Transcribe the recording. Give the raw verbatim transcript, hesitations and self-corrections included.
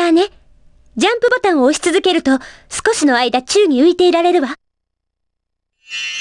ーね。ジャンプボタンを押し続けると、少しの間宙に浮いていられるわ。